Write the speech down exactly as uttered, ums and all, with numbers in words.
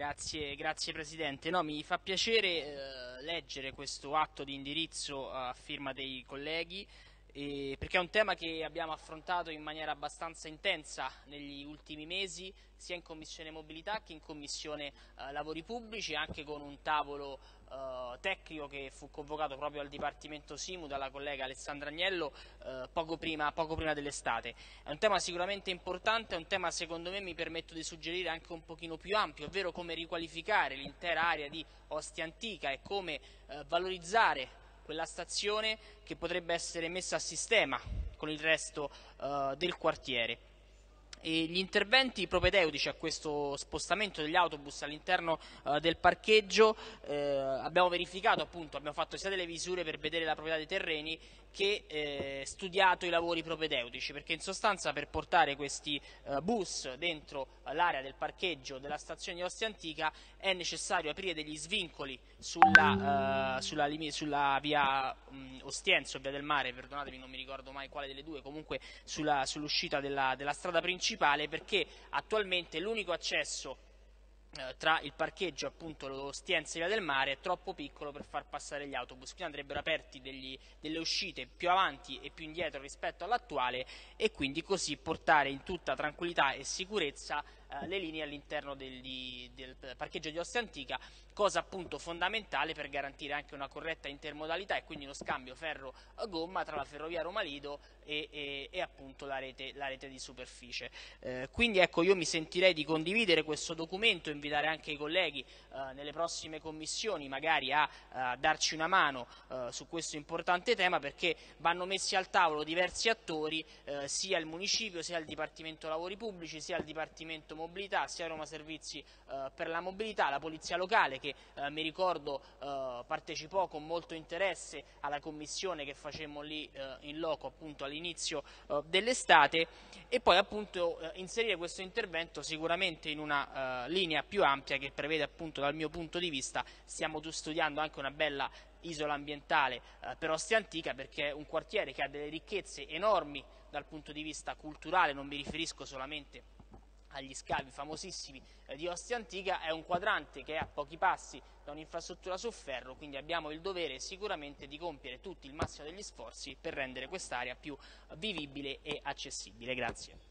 Grazie, grazie Presidente. No, mi fa piacere eh, leggere questo atto di indirizzo a firma dei colleghi, eh, perché è un tema che abbiamo affrontato in maniera abbastanza intensa negli ultimi mesi, sia in Commissione Mobilità che in Commissione eh, Lavori Pubblici, anche con un tavolo eh, tecnico che fu convocato proprio al Dipartimento Simu dalla collega Alessandra Agnello eh, poco prima, poco prima dell'estate. È un tema sicuramente importante, è un tema secondo me, mi permetto di suggerire, anche un pochino più ampio, ovvero come riqualificare l'intera area di Ostia Antica e come eh, valorizzare quella stazione che potrebbe essere messa a sistema con il resto eh, del quartiere. E gli interventi propedeutici a questo spostamento degli autobus all'interno eh, del parcheggio eh, abbiamo verificato, appunto, abbiamo fatto sia delle visure per vedere la proprietà dei terreni che eh, studiato i lavori propedeutici, perché in sostanza per portare questi eh, bus dentro l'area del parcheggio della stazione di Ostia Antica è necessario aprire degli svincoli sulla, uh, sulla, sulla via um, Ostiense o via del Mare, perdonatemi, non mi ricordo mai quale delle due, comunque sulla, sull'uscita della, della strada principale, perché attualmente l'unico accesso eh, tra il parcheggio, appunto l'Ostiense e via del Mare, è troppo piccolo per far passare gli autobus, quindi andrebbero aperti degli, delle uscite più avanti e più indietro rispetto all'attuale, e quindi così portare in tutta tranquillità e sicurezza eh, le linee all'interno del, del parcheggio di Ostia Antica, cosa appunto fondamentale per garantire anche una corretta intermodalità e quindi lo scambio ferro-gomma tra la ferrovia Roma Lido e, e, e appunto la rete, la rete di superficie. Eh, quindi ecco, io mi sentirei di condividere questo documento, invitare anche i colleghi eh, nelle prossime commissioni magari a, a darci una mano eh, su questo importante tema, perché vanno messi al tavolo diversi attori, eh, sia il municipio, sia il Dipartimento Lavori Pubblici, sia il Dipartimento Mobilità, sia Roma Servizi eh, per la Mobilità, la Polizia Locale che eh, mi ricordo eh, partecipò con molto interesse alla commissione che facemmo lì eh, in loco appunto all'inizio eh, dell'estate, e poi appunto eh, inserire questo intervento sicuramente in una eh, linea più ampia che prevede, appunto, dal mio punto di vista, stiamo studiando anche una bella isola ambientale eh, per Ostia Antica, perché è un quartiere che ha delle ricchezze enormi dal punto di vista culturale, non mi riferisco solamente agli scavi famosissimi eh, di Ostia Antica, è un quadrante che è a pochi passi da un'infrastruttura su ferro, quindi abbiamo il dovere sicuramente di compiere tutti il massimo degli sforzi per rendere quest'area più vivibile e accessibile. Grazie.